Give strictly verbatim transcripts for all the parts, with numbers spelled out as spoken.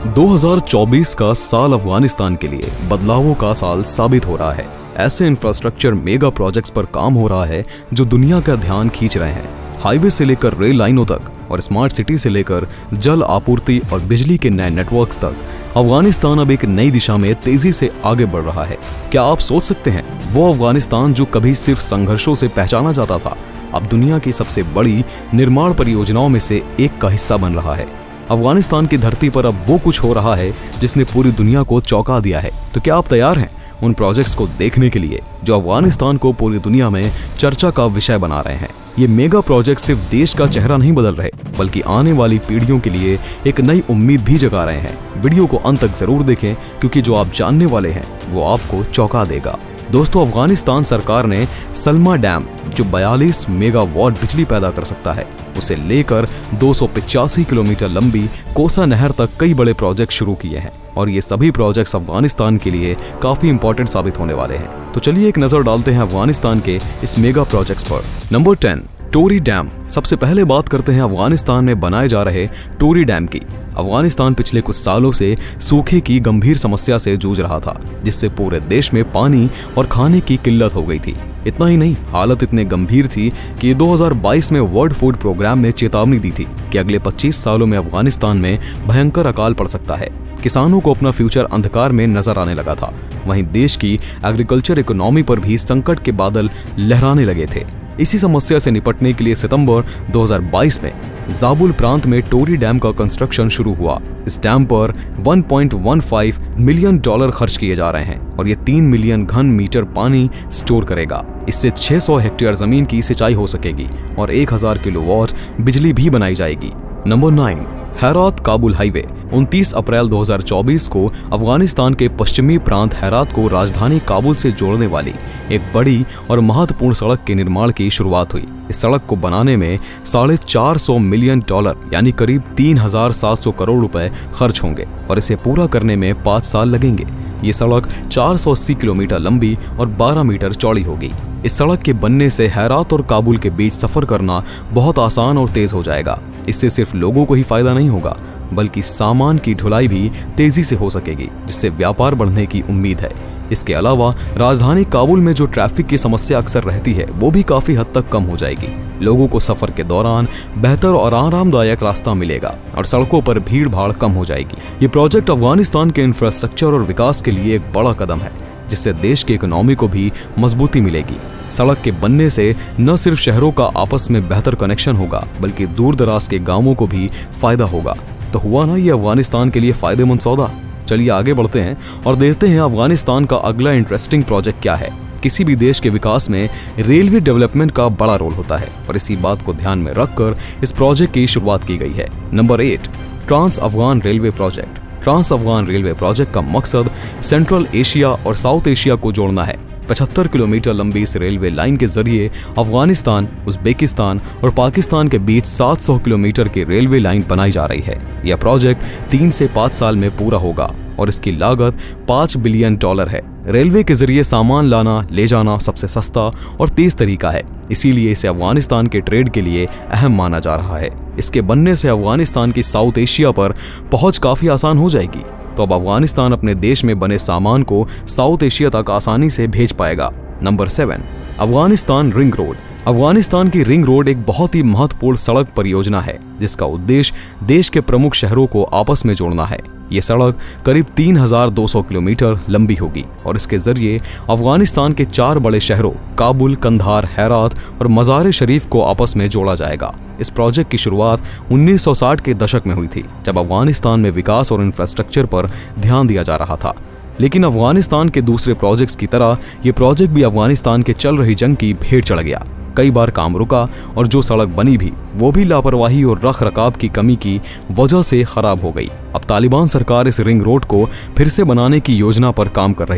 दो हज़ार चौबीस का साल अफगानिस्तान के लिए बदलावों का साल साबित हो रहा है। ऐसे इंफ्रास्ट्रक्चर मेगा प्रोजेक्ट्स पर काम हो रहा है जो दुनिया का ध्यान खींच रहे हैं। हाईवे से लेकर रेल लाइनों तक और स्मार्ट सिटी से लेकर जल आपूर्ति और बिजली के नए नेटवर्क्स तक अफगानिस्तान अब एक नई दिशा में तेजी से आगे बढ़ रहा है। क्या आप सोच सकते हैं, वो अफगानिस्तान जो कभी सिर्फ संघर्षों से पहचाना जाता था, अब दुनिया की सबसे बड़ी निर्माण परियोजनाओं में से एक का हिस्सा बन रहा है। अफगानिस्तान की धरती पर अब वो कुछ हो रहा है जिसने पूरी दुनिया को चौंका दिया है। तो क्या आप तैयार हैं उन प्रोजेक्ट्स को देखने के लिए जो अफगानिस्तान को पूरी दुनिया में चर्चा का विषय बना रहे हैं? ये मेगा प्रोजेक्ट सिर्फ देश का चेहरा नहीं बदल रहे, बल्कि आने वाली पीढ़ियों के लिए एक नई उम्मीद भी जगा रहे हैं। वीडियो को अंत तक जरूर देखें, क्योंकि जो आप जानने वाले हैं वो आपको चौंका देगा। दोस्तों, अफगानिस्तान सरकार ने सलमा डैम, जो बयालीस मेगावाट बिजली पैदा कर सकता है, उसे लेकर दो सौ पचासी किलोमीटर लंबी कोसा नहर तक कई बड़े प्रोजेक्ट शुरू किए हैं और ये सभी प्रोजेक्ट्स अफगानिस्तान के लिए काफी इंपॉर्टेंट साबित होने वाले हैं। तो चलिए एक नजर डालते हैं अफगानिस्तान के इस मेगा प्रोजेक्ट्स पर। नंबर टेन, टोरी डैम। सबसे पहले बात करते हैं अफगानिस्तान में बनाए जा रहे टोरी डैम की। अफगानिस्तान पिछले कुछ सालों से सूखे की गंभीर समस्या से जूझ रहा था, जिससे पूरे देश में पानी और खाने की किल्लत हो गई थी। इतना ही नहीं, हालत इतनी गंभीर थी कि दो हज़ार बाईस में वर्ल्ड फूड प्रोग्राम ने चेतावनी दी थी कि अगले पच्चीस सालों में अफगानिस्तान में भयंकर अकाल पड़ सकता है। किसानों को अपना फ्यूचर अंधकार में नजर आने लगा था। वहीं देश की एग्रीकल्चर इकोनॉमी पर भी संकट के बादल लहराने लगे थे। इसी समस्या से निपटने के लिए सितंबर दो हज़ार बाईस में जाबुल प्रांत में टोरी डैम का कंस्ट्रक्शन शुरू हुआ। इस डैम पर एक पॉइंट एक पाँच मिलियन डॉलर खर्च किए जा रहे हैं और ये तीन मिलियन घन मीटर पानी स्टोर करेगा। इससे छह सौ हेक्टेयर जमीन की सिंचाई हो सकेगी और एक हज़ार किलोवाट बिजली भी बनाई जाएगी। Number nine, Herat Kabul highway. उनतीस अप्रैल दो हज़ार चौबीस को अफगानिस्तान के पश्चिमी प्रांत हेरात को राजधानी काबुल से जोड़ने वाली एक बड़ी और महत्वपूर्ण सड़क के निर्माण की शुरुआत हुई। इस सड़क को बनाने में साढ़े चार सौ मिलियन डॉलर यानी करीब तीन हजार सात सौ करोड़ रुपए खर्च होंगे और इसे पूरा करने में पाँच साल लगेंगे। ये सड़क चार सौ अस्सी किलोमीटर लंबी और बारह मीटर चौड़ी होगी। इस सड़क के बनने से हेरात और काबुल के बीच सफर करना बहुत आसान और तेज हो जाएगा। इससे सिर्फ लोगों को ही फायदा नहीं होगा, बल्कि सामान की ढुलाई भी तेजी से हो सकेगी, जिससे व्यापार बढ़ने की उम्मीद है। इसके अलावा राजधानी काबुल में जो ट्रैफिक की समस्या अक्सर रहती है, वो भी काफी हद तक कम हो जाएगी। लोगों को सफर के दौरान बेहतर और आरामदायक रास्ता मिलेगा और सड़कों पर भीड़ भाड़ कम हो जाएगी। ये प्रोजेक्ट अफगानिस्तान के इंफ्रास्ट्रक्चर और विकास के लिए एक बड़ा कदम है, जिससे देश की इकोनॉमी को भी मजबूती मिलेगी। सड़क के बनने से न सिर्फ शहरों का आपस में बेहतर कनेक्शन होगा, बल्कि दूर दराज के गांवों को भी फायदा होगा। तो हुआ ना ये अफगानिस्तान के लिए फायदेमंद सौदा। चलिए आगे बढ़ते हैं और देखते हैं अफगानिस्तान का अगला इंटरेस्टिंग प्रोजेक्ट क्या है। किसी भी देश के विकास में रेलवे डेवलपमेंट का बड़ा रोल होता है और इसी बात को ध्यान में रखकर इस प्रोजेक्ट की शुरुआत की गई है। Number eight, trans Afghan railway project. Trans Afghan railway project का मकसद सेंट्रल एशिया और साउथ एशिया को जोड़ना है। पचहत्तर किलोमीटर लंबी इस रेलवे लाइन के जरिए अफगानिस्तान, उज्बेकिस्तान और पाकिस्तान के बीच सात सौ किलोमीटर की रेलवे लाइन बनाई जा रही है। यह प्रोजेक्ट तीन से पाँच साल में पूरा होगा और इसकी लागत पाँच बिलियन डॉलर है। रेलवे के जरिए सामान लाना ले जाना सबसे सस्ता और तेज तरीका है, इसीलिए इसे अफगानिस्तान के ट्रेड के लिए अहम माना जा रहा है। इसके बनने से अफगानिस्तान की साउथ एशिया पर पहुंच काफी आसान हो जाएगी। तो अब अफगानिस्तान अपने देश में बने सामान को साउथ एशिया तक आसानी से भेज पाएगा। Number seven, Afghanistan ring road. Afghanistan की रिंग रोड एक बहुत ही महत्वपूर्ण सड़क परियोजना है, जिसका उद्देश्य देश के प्रमुख शहरों को आपस में जोड़ना है। ये सड़क करीब तीन हजार दो सौ किलोमीटर लंबी होगी और इसके जरिए अफगानिस्तान के चार बड़े शहरों काबुल, कंधार, हेरात और मज़ार शरीफ को आपस में जोड़ा जाएगा। इस प्रोजेक्ट की शुरुआत उन्नीस सौ साठ के दशक में हुई थी, जब अफगानिस्तान में विकास और इंफ्रास्ट्रक्चर पर ध्यान दिया जा रहा था। लेकिन अफगानिस्तान के दूसरे प्रोजेक्ट्स की तरह ये प्रोजेक्ट भी अफगानिस्तान के चल रही जंग की भेंट चढ़ गया। कई बार काम रुका और जो सड़क बनी भी वो भी लापरवाही और रख रखाव की कमी की वजह से खराब हो गई। अब तालिबान सरकार इस रिंग रोड को फिर से बनाने की योजना पर काम कर रही है।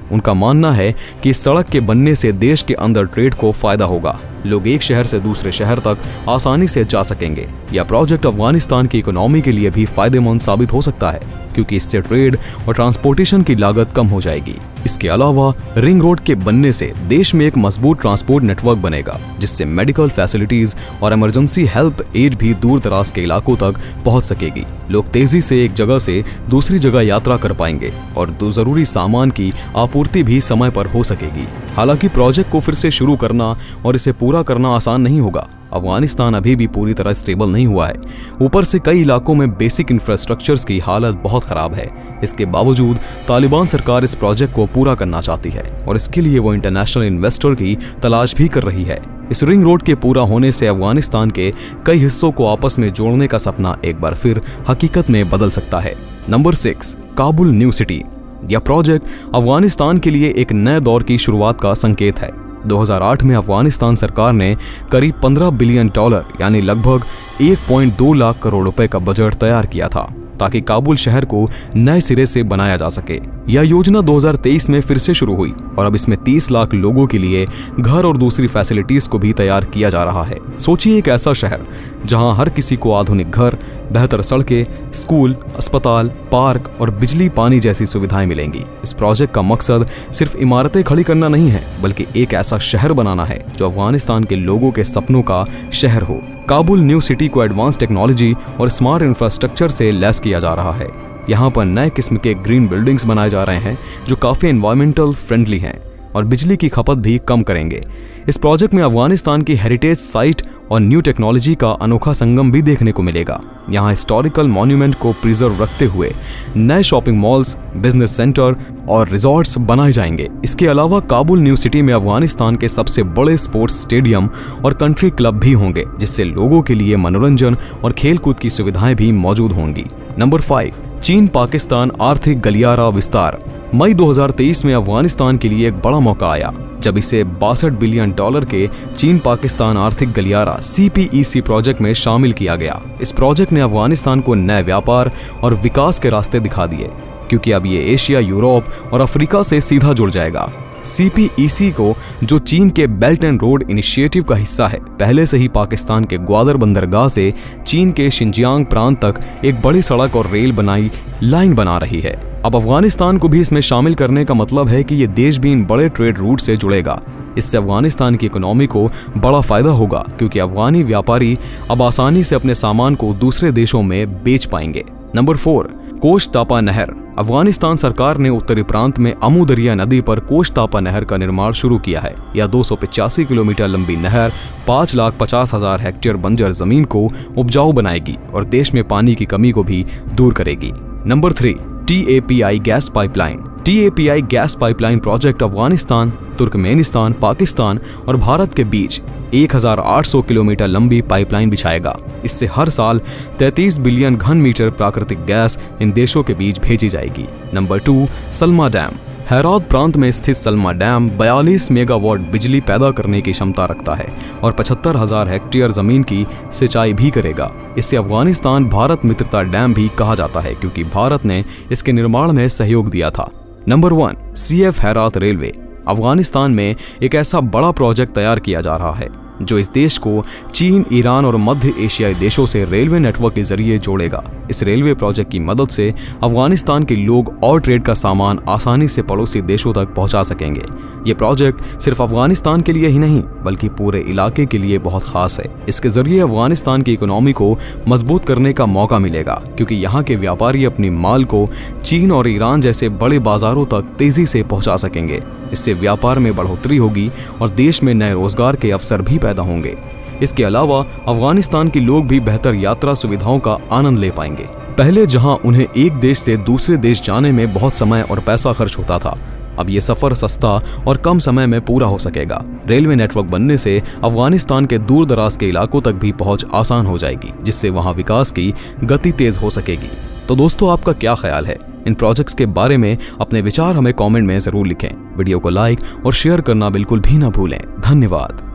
उनका मानना है कि इस सड़क के बनने से देश के अंदर ट्रेड को फायदा होगा। लोग एक शहर से दूसरे शहर तक आसानी से जा सकेंगे। यह प्रोजेक्ट अफगानिस्तान की इकोनॉमी के लिए भी फायदेमंद साबित हो सकता है, क्योंकि इससे ट्रेड और ट्रांसपोर्टेशन की लागत कम हो जाएगी। इसके अलावा रिंग रोड के बनने से देश में एक मजबूत ट्रांसपोर्ट नेटवर्क बनेगा, जिससे मेडिकल फैसिलिटीज और इमरजेंसी हेल्प एड भी दूर दराज के इलाकों तक पहुंच सकेगी। लोग तेजी से एक जगह से दूसरी जगह यात्रा कर पाएंगे और दो जरूरी सामान की आपूर्ति भी समय पर हो सकेगी। हालांकि प्रोजेक्ट को फिर से शुरू करना और इसे पूरा करना आसान नहीं होगा। अफगानिस्तान अभी भी पूरी तरह स्टेबल नहीं हुआ है। ऊपर से कई इलाकों में बेसिक इंफ्रास्ट्रक्चर्स की हालत बहुत खराब है। इसके बावजूद तालिबान सरकार इस प्रोजेक्ट को पूरा करना चाहती है और इसके लिए वो इंटरनेशनल इन्वेस्टर की तलाश भी कर रही है। इस रिंग रोड के पूरा होने से अफगानिस्तान के कई हिस्सों को आपस में जोड़ने का सपना एक बार फिर हकीकत में बदल सकता है। Number six, Kabul new city. यह प्रोजेक्ट अफगानिस्तान के लिए एक नए दौर की शुरुआत का संकेत है। दो हज़ार आठ में अफगानिस्तान सरकार ने करीब पंद्रह बिलियन डॉलर यानी लगभग एक पॉइंट दो लाख करोड़ रुपए का बजट तैयार किया था, ताकि काबुल शहर को नए सिरे से बनाया जा सके। यह योजना दो हज़ार तेईस में फिर से शुरू हुई और अब इसमें तीस लाख लोगों के लिए घर और दूसरी फैसिलिटीज को भी तैयार किया जा रहा है। सोचिए एक ऐसा शहर जहां हर किसी को आधुनिक घर, बेहतर सड़कें, स्कूल, अस्पताल, पार्क और बिजली पानी जैसी सुविधाएं मिलेंगी। इस प्रोजेक्ट का मकसद सिर्फ इमारतें खड़ी करना नहीं है, बल्कि एक ऐसा शहर बनाना है जो अफगानिस्तान के लोगों के सपनों का शहर हो। काबुल न्यू सिटी को एडवांस टेक्नोलॉजी और स्मार्ट इंफ्रास्ट्रक्चर से लैस किया जा रहा है। यहाँ पर नए किस्म के ग्रीन बिल्डिंग्स बनाए जा रहे हैं जो काफी एनवायरमेंटल फ्रेंडली हैं और बिजली की खपत भी कम करेंगे। इस प्रोजेक्ट में अफगानिस्तान की हेरिटेज साइट और न्यू टेक्नोलॉजी का अनोखा संगम भी देखने को मिलेगा। यहाँ हिस्टोरिकल मॉन्यूमेंट को प्रिजर्व रखते हुए नए शॉपिंग मॉल्स, बिजनेस सेंटर और रिजॉर्ट्स बनाए जाएंगे। इसके अलावा काबुल न्यू सिटी में अफगानिस्तान के सबसे बड़े स्पोर्ट्स स्टेडियम और कंट्री क्लब भी होंगे, जिससे लोगों के लिए मनोरंजन और खेलकूद की सुविधाएं भी मौजूद होंगी। नंबर फाइव, चीन पाकिस्तान आर्थिक गलियारा विस्तार। मई दो हज़ार तेईस में अफगानिस्तान के लिए एक बड़ा मौका आया जब इसे बासठ बिलियन डॉलर के चीन पाकिस्तान आर्थिक गलियारा सी पी ई सी प्रोजेक्ट में शामिल किया गया। इस प्रोजेक्ट ने अफगानिस्तान को नए व्यापार और विकास के रास्ते दिखा दिए, क्योंकि अब ये एशिया, यूरोप और अफ्रीका से सीधा जुड़ जाएगा। सी पी ई सी को, जो चीन के बेल्ट एंड रोड इनिशिएटिव का हिस्सा है, पहले से ही पाकिस्तान के ग्वादर बंदरगाह से चीन के शिनजियांग प्रांत तक एक बड़ी सड़क और रेल बनाई लाइन बना रही है। अब अफगानिस्तान को भी इसमें शामिल करने का मतलब है कि ये देश भी इन बड़े ट्रेड रूट से जुड़ेगा। इससे अफगानिस्तान की इकोनॉमी को बड़ा फायदा होगा, क्योंकि अफगानी व्यापारी अब आसानी से अपने सामान को दूसरे देशों में बेच पाएंगे। नंबर फोर, कोश तापा नहर। अफगानिस्तान सरकार ने उत्तरी प्रांत में अमू दरिया नदी पर कोश तापा नहर का निर्माण शुरू किया है। यह दो सौ पचासी किलोमीटर लंबी नहर पाँच लाख पचास हजार हेक्टेयर बंजर जमीन को उपजाऊ बनाएगी और देश में पानी की कमी को भी दूर करेगी। Number three, T A P I gas pipeline. T A P I gas pipeline project Afghanistan, Turkmenistan, Pakistan और भारत के बीच एक हज़ार आठ सौ किलोमीटर लंबी पाइपलाइन बिछाएगा। इससे हर साल तैंतीस बिलियन घन मीटर प्राकृतिक गैस इन देशों के बीच भेजी जाएगी। Number two, Salma dam. Herat प्रांत में स्थित सलमा डैम बयालीस मेगावाट बिजली पैदा करने की क्षमता रखता है और पचहत्तर हजार हेक्टेयर जमीन की सिंचाई भी करेगा। इससे अफगानिस्तान भारत मित्रता डैम भी कहा जाता है, क्योंकि भारत ने इसके निर्माण में सहयोग दिया था। Number one, C F Herat railway. Afghanistan में एक ऐसा बड़ा प्रोजेक्ट तैयार किया जा रहा है जो इस देश को चीन, ईरान और मध्य एशियाई देशों से रेलवे नेटवर्क के जरिए जोड़ेगा। इस रेलवे प्रोजेक्ट की मदद से अफगानिस्तान के लोग और ट्रेड का सामान आसानी से पड़ोसी देशों तक पहुंचा सकेंगे। ये प्रोजेक्ट सिर्फ अफगानिस्तान के लिए ही नहीं, बल्कि पूरे इलाके के लिए बहुत खास है। इसके जरिए अफगानिस्तान की इकोनॉमी को मजबूत करने का मौका मिलेगा, क्योंकि यहाँ के व्यापारी अपनी माल को चीन और ईरान जैसे बड़े बाजारों तक तेजी से पहुंचा सकेंगे। इससे व्यापार में बढ़ोतरी होगी और देश में नए रोजगार के अवसर भी पैदा होंगे। इसके अलावा अफगानिस्तान के लोग भी बेहतर यात्रा सुविधाओं का आनंद ले पाएंगे। पहले जहां उन्हें एक देश से दूसरे देश जाने में बहुत समय और पैसा खर्च होता था, अब ये सफर सस्ता और कम समय में पूरा हो सकेगा। रेलवे नेटवर्क बनने से अफगानिस्तान के दूर दराज के इलाकों तक भी पहुंच आसान हो जाएगी, जिससे वहां विकास की गति तेज हो सकेगी। तो दोस्तों, आपका क्या ख्याल है इन प्रोजेक्ट्स के बारे में? अपने विचार हमें कमेंट में जरूर लिखें। वीडियो को लाइक और शेयर करना बिल्कुल भी ना भूलें। धन्यवाद।